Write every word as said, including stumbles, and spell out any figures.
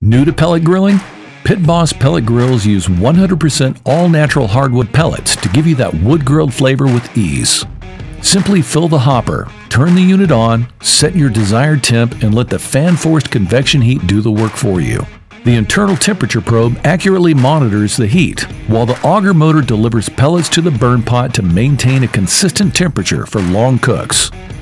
New to pellet grilling? Pit Boss pellet grills use one hundred percent all-natural hardwood pellets to give you that wood-grilled flavor with ease. Simply fill the hopper, turn the unit on, set your desired temp, and let the fan-forced convection heat do the work for you. The internal temperature probe accurately monitors the heat, while the auger motor delivers pellets to the burn pot to maintain a consistent temperature for long cooks.